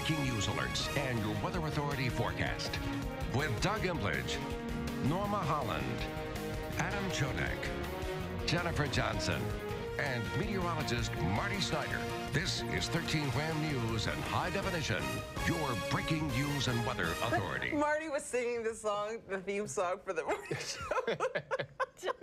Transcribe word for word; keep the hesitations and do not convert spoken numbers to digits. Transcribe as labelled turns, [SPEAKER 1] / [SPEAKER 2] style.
[SPEAKER 1] breaking news alerts and your Weather Authority forecast. With Doug Imblage, Norma Holland, Adam Chodak, Jennifer Johnson, and meteorologist Marty Snyder. This is thirteen Wham News and High Definition, your breaking news and weather authority.
[SPEAKER 2] Marty was singing the song, the theme song for the morning show.